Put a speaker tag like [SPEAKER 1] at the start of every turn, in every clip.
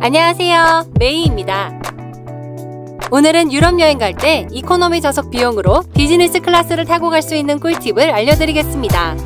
[SPEAKER 1] 안녕하세요, 메이입니다. 오늘은 유럽 여행 갈 때 이코노미 좌석 비용으로 비즈니스 클래스를 타고 갈 수 있는 꿀팁을 알려드리겠습니다.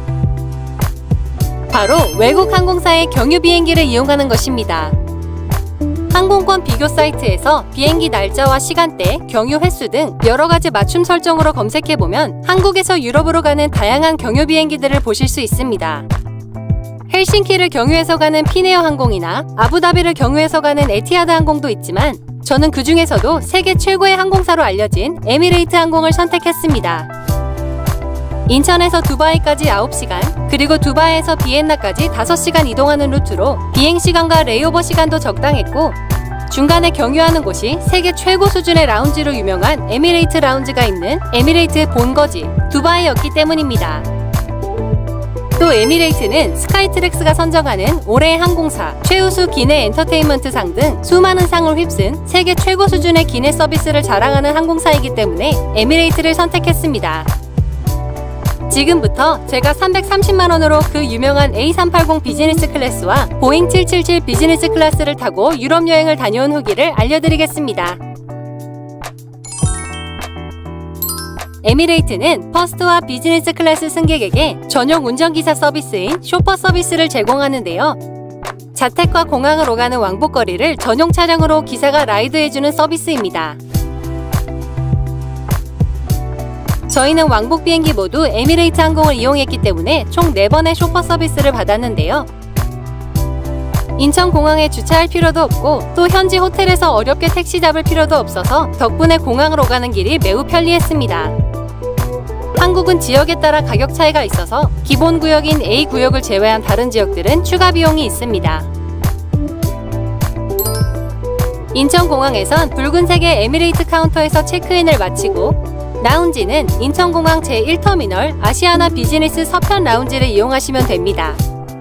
[SPEAKER 1] 바로 외국 항공사의 경유 비행기를 이용하는 것입니다. 항공권 비교 사이트에서 비행기 날짜와 시간대, 경유 횟수 등 여러가지 맞춤 설정으로 검색해보면 한국에서 유럽으로 가는 다양한 경유 비행기들을 보실 수 있습니다. 헬싱키를 경유해서 가는 피네어 항공이나 아부다비를 경유해서 가는 에티하드 항공도 있지만 저는 그 중에서도 세계 최고의 항공사로 알려진 에미레이트 항공을 선택했습니다. 인천에서 두바이까지 9시간, 그리고 두바이에서 비엔나까지 5시간 이동하는 루트로 비행시간과 레이오버 시간도 적당했고 중간에 경유하는 곳이 세계 최고 수준의 라운지로 유명한 에미레이트 라운지가 있는 에미레이트 본거지 두바이였기 때문입니다. 또 에미레이트는 스카이트랙스가 선정하는 올해의 항공사, 최우수 기내 엔터테인먼트상 등 수많은 상을 휩쓴 세계 최고 수준의 기내 서비스를 자랑하는 항공사이기 때문에 에미레이트를 선택했습니다. 지금부터 제가 330만원으로 그 유명한 A380 비즈니스 클래스와 보잉 777 비즈니스 클래스를 타고 유럽 여행을 다녀온 후기를 알려드리겠습니다. 에미레이트는 퍼스트와 비즈니스 클래스 승객에게 전용 운전기사 서비스인 쇼퍼 서비스를 제공하는데요. 자택과 공항을 오가는 왕복거리를 전용 차량으로 기사가 라이드해주는 서비스입니다. 저희는 왕복 비행기 모두 에미레이트 항공을 이용했기 때문에 총 4번의 쇼퍼 서비스를 받았는데요. 인천공항에 주차할 필요도 없고 또 현지 호텔에서 어렵게 택시 잡을 필요도 없어서 덕분에 공항으로 가는 길이 매우 편리했습니다. 한국은 지역에 따라 가격 차이가 있어서 기본 구역인 A 구역을 제외한 다른 지역들은 추가 비용이 있습니다. 인천공항에선 붉은색의 에미레이트 카운터에서 체크인을 마치고 라운지는 인천공항 제1터미널 아시아나 비즈니스 서편 라운지를 이용하시면 됩니다.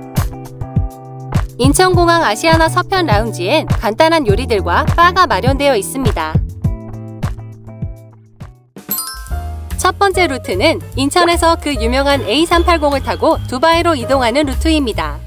[SPEAKER 1] 인천공항 아시아나 서편 라운지엔 간단한 요리들과 바가 마련되어 있습니다. 첫 번째 루트는 인천에서 그 유명한 A380을 타고 두바이로 이동하는 루트입니다.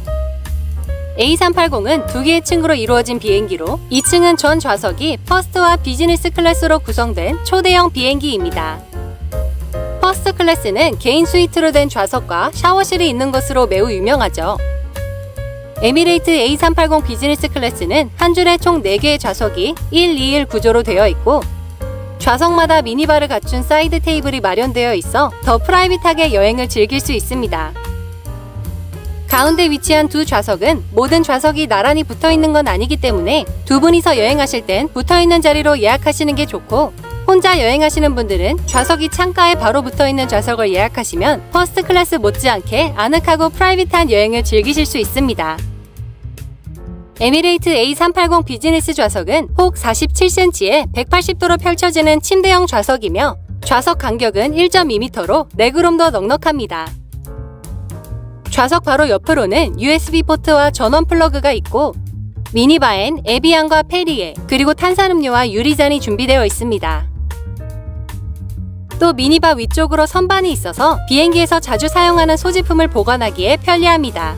[SPEAKER 1] A380은 2개의 층으로 이루어진 비행기로 2층은 전 좌석이 퍼스트와 비즈니스 클래스로 구성된 초대형 비행기입니다. 퍼스트 클래스는 개인 스위트로 된 좌석과 샤워실이 있는 것으로 매우 유명하죠. 에미레이트 A380 비즈니스 클래스는 한 줄에 총 4개의 좌석이 1-2-1 구조로 되어 있고 좌석마다 미니바를 갖춘 사이드 테이블이 마련되어 있어 더 프라이빗하게 여행을 즐길 수 있습니다. 가운데 위치한 두 좌석은 모든 좌석이 나란히 붙어있는 건 아니기 때문에 두 분이서 여행하실 땐 붙어있는 자리로 예약하시는 게 좋고 혼자 여행하시는 분들은 좌석이 창가에 바로 붙어있는 좌석을 예약하시면 퍼스트 클래스 못지않게 아늑하고 프라이빗한 여행을 즐기실 수 있습니다. 에미레이트 A380 비즈니스 좌석은 폭 47cm에 180도로 펼쳐지는 침대형 좌석이며 좌석 간격은 1.2m로 레그룸도 넉넉합니다. 좌석 바로 옆으로는 USB 포트와 전원 플러그가 있고 미니바엔 에비앙과 페리에 그리고 탄산음료와 유리잔이 준비되어 있습니다. 또 미니바 위쪽으로 선반이 있어서 비행기에서 자주 사용하는 소지품을 보관하기에 편리합니다.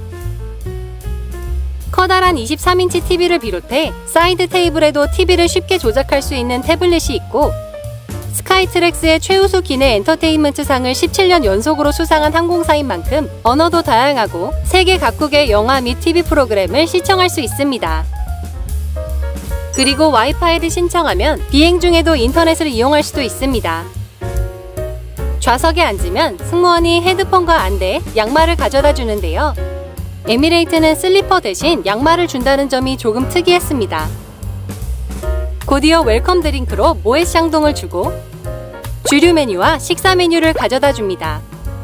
[SPEAKER 1] 커다란 23인치 TV를 비롯해 사이드 테이블에도 TV를 쉽게 조작할 수 있는 태블릿이 있고 스카이트랙스의 최우수 기내 엔터테인먼트 상을 17년 연속으로 수상한 항공사인 만큼 언어도 다양하고 세계 각국의 영화 및 TV 프로그램을 시청할 수 있습니다. 그리고 와이파이를 신청하면 비행 중에도 인터넷을 이용할 수도 있습니다. 좌석에 앉으면 승무원이 헤드폰과 안대, 양말을 가져다 주는데요. 에미레이트는 슬리퍼 대신 양말을 준다는 점이 조금 특이했습니다. 곧이어 웰컴 드링크로 모에 샹동을 주고 주류 메뉴와 식사 메뉴를 가져다 줍니다.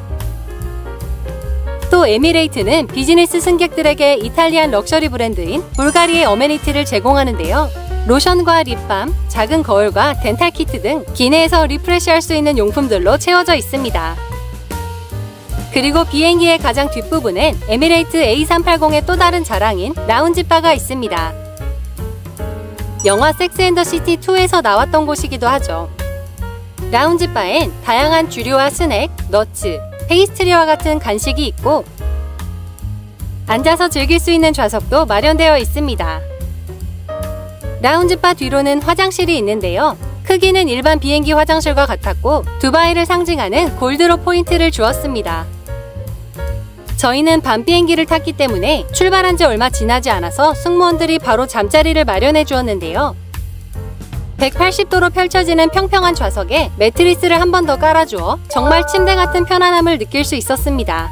[SPEAKER 1] 또 에미레이트는 비즈니스 승객들에게 이탈리안 럭셔리 브랜드인 불가리의 어메니티를 제공하는데요. 로션과 립밤, 작은 거울과 덴탈 키트 등 기내에서 리프레시할 수 있는 용품들로 채워져 있습니다. 그리고 비행기의 가장 뒷부분엔 에미레이트 A380의 또 다른 자랑인 라운지바가 있습니다. 영화 섹스 앤 더 시티 2에서 나왔던 곳이기도 하죠. 라운지바엔 다양한 주류와 스낵, 너츠, 페이스트리와 같은 간식이 있고 앉아서 즐길 수 있는 좌석도 마련되어 있습니다. 라운지바 뒤로는 화장실이 있는데요. 크기는 일반 비행기 화장실과 같았고 두바이를 상징하는 골드로 포인트를 주었습니다. 저희는 밤 비행기를 탔기 때문에 출발한 지 얼마 지나지 않아서 승무원들이 바로 잠자리를 마련해 주었는데요. 180도로 펼쳐지는 평평한 좌석에 매트리스를 한 번 더 깔아주어 정말 침대 같은 편안함을 느낄 수 있었습니다.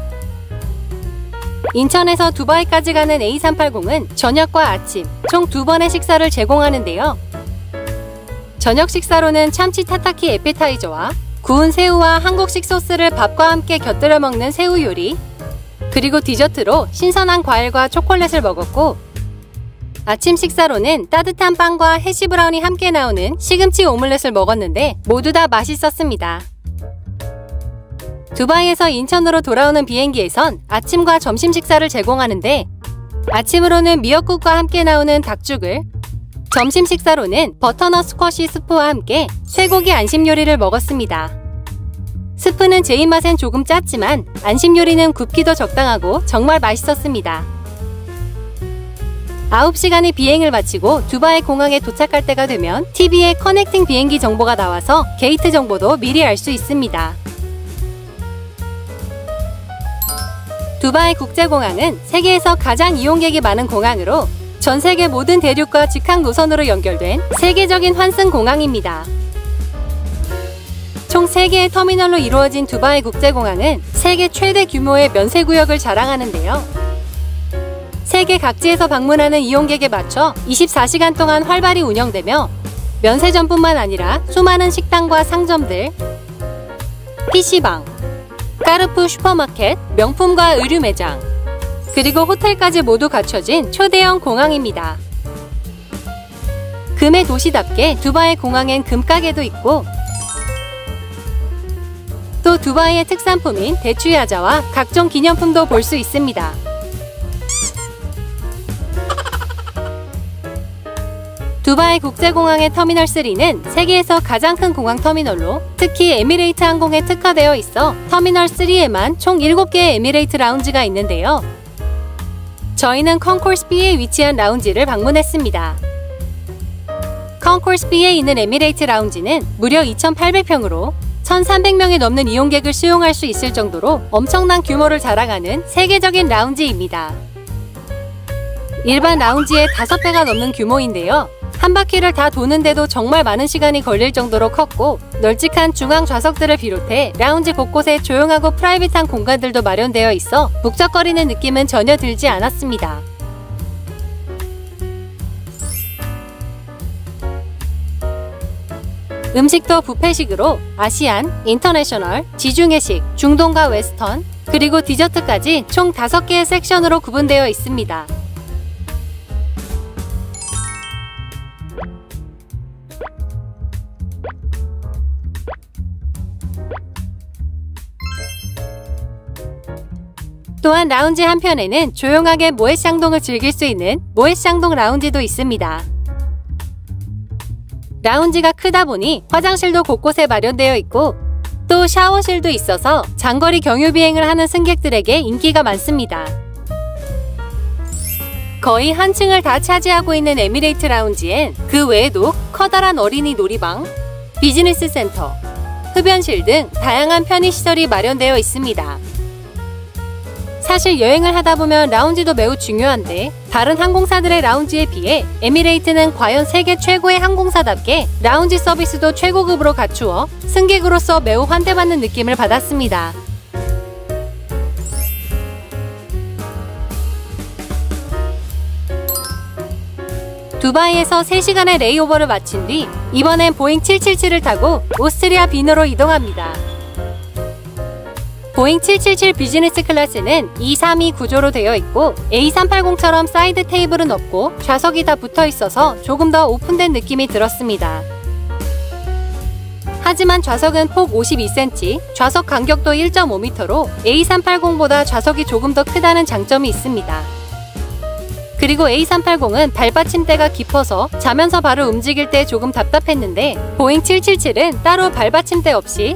[SPEAKER 1] 인천에서 두바이까지 가는 A380은 저녁과 아침 총 2번의 식사를 제공하는데요. 저녁 식사로는 참치 타타키 에피타이저와 구운 새우와 한국식 소스를 밥과 함께 곁들여 먹는 새우 요리, 그리고 디저트로 신선한 과일과 초콜릿을 먹었고, 아침 식사로는 따뜻한 빵과 해시브라운이 함께 나오는 시금치 오믈렛을 먹었는데 모두 다 맛있었습니다. 두바이에서 인천으로 돌아오는 비행기에선 아침과 점심 식사를 제공하는데, 아침으로는 미역국과 함께 나오는 닭죽을, 점심 식사로는 버터넛 스쿼시 스프와 함께 쇠고기 안심 요리를 먹었습니다. 스프는 제 입맛엔 조금 짰지만 안심 요리는 굽기도 적당하고 정말 맛있었습니다. 9시간의 비행을 마치고 두바이 공항에 도착할 때가 되면 TV에 커넥팅 비행기 정보가 나와서 게이트 정보도 미리 알 수 있습니다. 두바이 국제공항은 세계에서 가장 이용객이 많은 공항으로 전 세계 모든 대륙과 직항 노선으로 연결된 세계적인 환승 공항입니다. 총 3개의 터미널로 이루어진 두바이 국제공항은 세계 최대 규모의 면세구역을 자랑하는데요. 세계 각지에서 방문하는 이용객에 맞춰 24시간 동안 활발히 운영되며 면세점뿐만 아니라 수많은 식당과 상점들, PC방, 까르푸 슈퍼마켓, 명품과 의류 매장, 그리고 호텔까지 모두 갖춰진 초대형 공항입니다. 금의 도시답게 두바이 공항엔 금가게도 있고, 또 두바이의 특산품인 대추야자와 각종 기념품도 볼 수 있습니다. 두바이 국제공항의 터미널 3는 세계에서 가장 큰 공항 터미널로 특히 에미레이트 항공에 특화되어 있어 터미널 3에만 총 7개의 에미레이트 라운지가 있는데요. 저희는 컨코스 B에 위치한 라운지를 방문했습니다. 컨코스 B에 있는 에미레이트 라운지는 무려 2,800평으로 1,300명이 넘는 이용객을 수용할 수 있을 정도로 엄청난 규모를 자랑하는 세계적인 라운지입니다. 일반 라운지의 5배가 넘는 규모인데요. 한 바퀴를 다 도는데도 정말 많은 시간이 걸릴 정도로 컸고, 널찍한 중앙 좌석들을 비롯해 라운지 곳곳에 조용하고 프라이빗한 공간들도 마련되어 있어 북적거리는 느낌은 전혀 들지 않았습니다. 음식도 뷔페식으로 아시안, 인터내셔널, 지중해식, 중동과 웨스턴, 그리고 디저트까지 총 5개의 섹션으로 구분되어 있습니다. 또한 라운지 한편에는 조용하게 모에샹동을 즐길 수 있는 모에샹동 라운지도 있습니다. 라운지가 크다 보니 화장실도 곳곳에 마련되어 있고, 또 샤워실도 있어서 장거리 경유비행을 하는 승객들에게 인기가 많습니다. 거의 한 층을 다 차지하고 있는 에미레이트 라운지엔 그 외에도 커다란 어린이 놀이방, 비즈니스 센터, 흡연실 등 다양한 편의시설이 마련되어 있습니다. 사실 여행을 하다 보면 라운지도 매우 중요한데, 다른 항공사들의 라운지에 비해 에미레이트는 과연 세계 최고의 항공사답게 라운지 서비스도 최고급으로 갖추어 승객으로서 매우 환대받는 느낌을 받았습니다. 두바이에서 3시간의 레이오버를 마친 뒤 이번엔 보잉 777을 타고 오스트리아 비너로 이동합니다. 보잉 777 비즈니스 클래스는 232 구조로 되어 있고, A380처럼 사이드 테이블은 없고 좌석이 다 붙어 있어서 조금 더 오픈된 느낌이 들었습니다. 하지만 좌석은 폭 52cm, 좌석 간격도 1.5m로 A380보다 좌석이 조금 더 크다는 장점이 있습니다. 그리고 A380은 발받침대가 깊어서 자면서 바로 움직일 때 조금 답답했는데, 보잉 777은 따로 발받침대 없이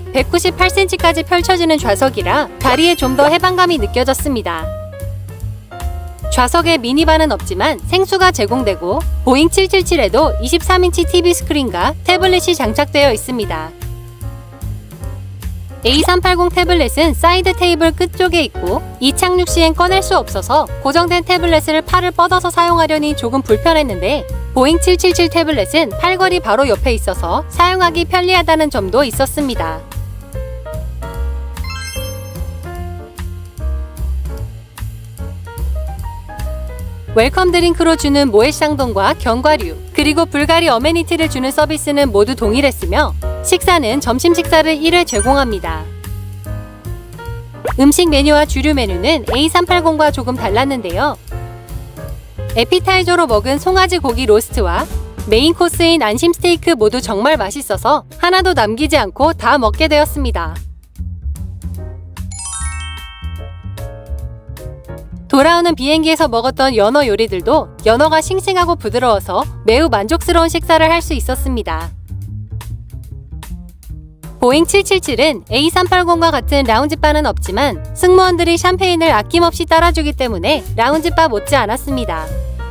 [SPEAKER 1] 198cm까지 펼쳐지는 좌석이라 다리에 좀 더 해방감이 느껴졌습니다. 좌석에 미니바는 없지만 생수가 제공되고 보잉 777에도 23인치 TV 스크린과 태블릿이 장착되어 있습니다. A380 태블릿은 사이드 테이블 끝쪽에 있고 이착륙 시엔 꺼낼 수 없어서 고정된 태블릿을 팔을 뻗어서 사용하려니 조금 불편했는데 보잉 777 태블릿은 팔걸이 바로 옆에 있어서 사용하기 편리하다는 점도 있었습니다. 웰컴 드링크로 주는 모에샹동과 견과류, 그리고 불가리 어메니티를 주는 서비스는 모두 동일했으며 식사는 점심 식사를 1회 제공합니다. 음식 메뉴와 주류 메뉴는 A380과 조금 달랐는데요. 에피타이저로 먹은 송아지 고기 로스트와 메인 코스인 안심 스테이크 모두 정말 맛있어서 하나도 남기지 않고 다 먹게 되었습니다. 돌아오는 비행기에서 먹었던 연어 요리들도 연어가 싱싱하고 부드러워서 매우 만족스러운 식사를 할 수 있었습니다. 보잉 777은 A380과 같은 라운지바는 없지만 승무원들이 샴페인을 아낌없이 따라주기 때문에 라운지바 못지 않았습니다.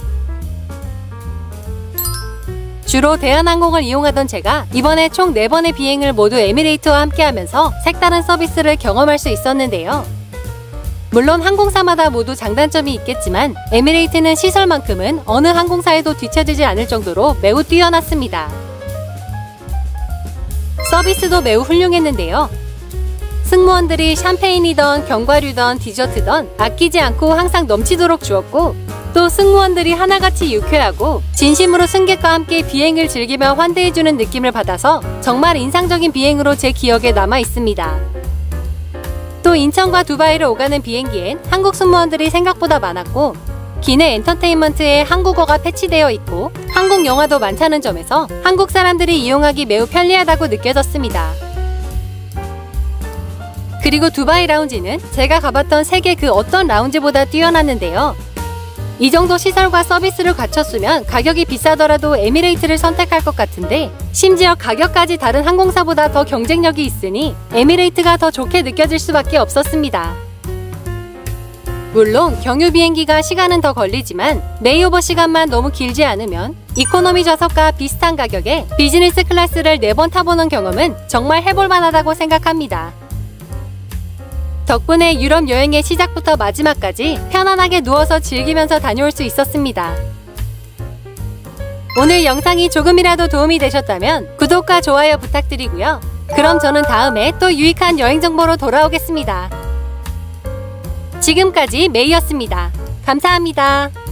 [SPEAKER 1] 주로 대한항공을 이용하던 제가 이번에 총 4번의 비행을 모두 에미레이트와 함께하면서 색다른 서비스를 경험할 수 있었는데요. 물론 항공사마다 모두 장단점이 있겠지만 에미레이트는 시설만큼은 어느 항공사에도 뒤처지지 않을 정도로 매우 뛰어났습니다. 서비스도 매우 훌륭했는데요. 승무원들이 샴페인이던 견과류던 디저트던 아끼지 않고 항상 넘치도록 주었고, 또 승무원들이 하나같이 유쾌하고 진심으로 승객과 함께 비행을 즐기며 환대해주는 느낌을 받아서 정말 인상적인 비행으로 제 기억에 남아 있습니다. 또 인천과 두바이를 오가는 비행기엔 한국 승무원들이 생각보다 많았고 기내 엔터테인먼트에 한국어가 패치되어 있고 한국 영화도 많다는 점에서 한국 사람들이 이용하기 매우 편리하다고 느껴졌습니다. 그리고 두바이 라운지는 제가 가봤던 세계 그 어떤 라운지보다 뛰어났는데요. 이 정도 시설과 서비스를 갖췄으면 가격이 비싸더라도 에미레이트를 선택할 것 같은데 심지어 가격까지 다른 항공사보다 더 경쟁력이 있으니 에미레이트가 더 좋게 느껴질 수밖에 없었습니다. 물론 경유 비행기가 시간은 더 걸리지만 레이오버 시간만 너무 길지 않으면 이코노미 좌석과 비슷한 가격에 비즈니스 클래스를 4번 타보는 경험은 정말 해볼 만하다고 생각합니다. 덕분에 유럽 여행의 시작부터 마지막까지 편안하게 누워서 즐기면서 다녀올 수 있었습니다. 오늘 영상이 조금이라도 도움이 되셨다면 구독과 좋아요 부탁드리고요. 그럼 저는 다음에 또 유익한 여행 정보로 돌아오겠습니다. 지금까지 메이였습니다. 감사합니다.